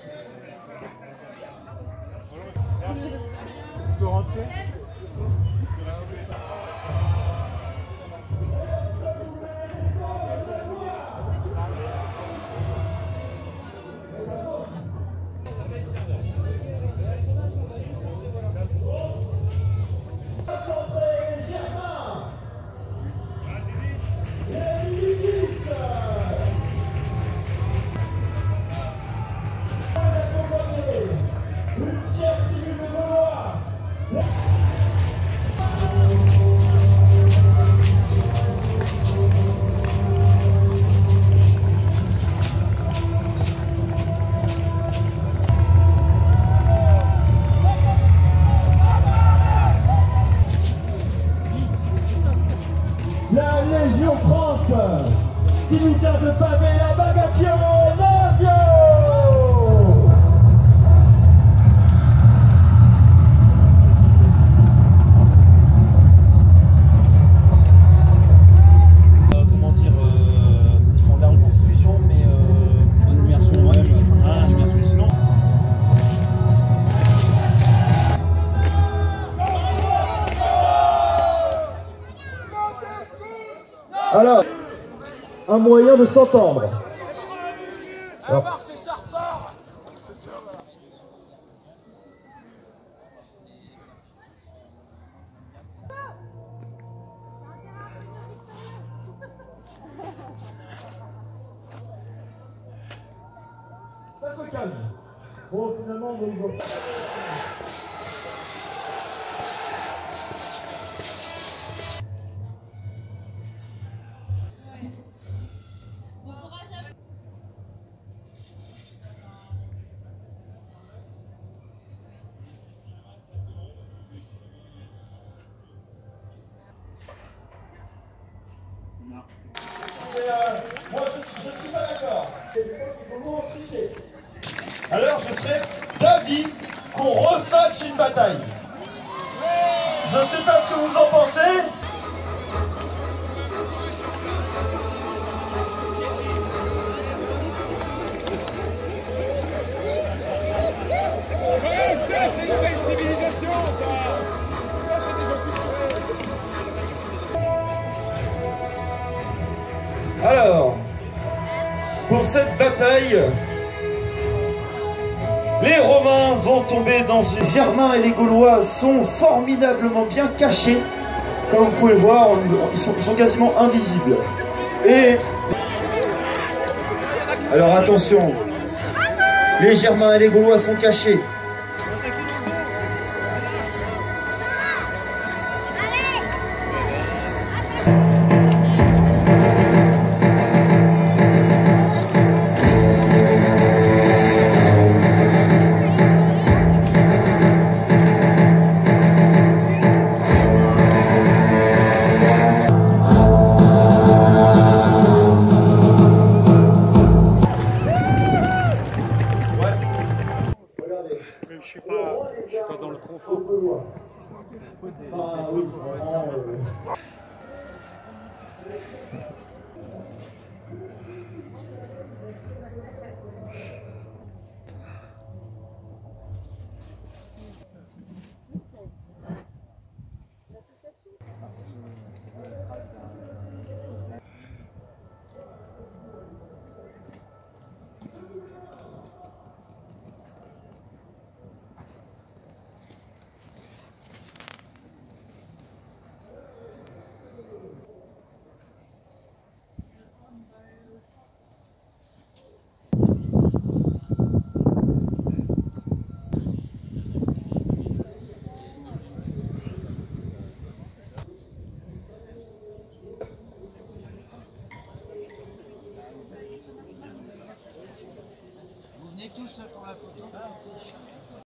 Tu peux rentrer. La Légion 30, dignitaire de pavé, la Bagation, l'avion. Comment dire, ils font la reconstitution, mais une immersion, ouais, ils font une immersion sinon. Alors, un moyen de s'entendre. Alors, ça se calme. Bon, finalement, on y va. Moi, je ne suis pas d'accord. Je pense qu'il faut moins tricher. Alors, je serais d'avis qu'on refasse une bataille. Je ne sais pas ce que vous en pensez. C'est une belle civilisation, ça. Ça, c'est des gens culturels. Alors, pour cette bataille, les Romains vont tomber dans une... Les Germains et les Gaulois sont formidablement bien cachés. Comme vous pouvez le voir, ils sont quasiment invisibles. Et... Alors attention, les Germains et les Gaulois sont cachés. Je suis pas dans le confort. Vous venez tous pour la photo.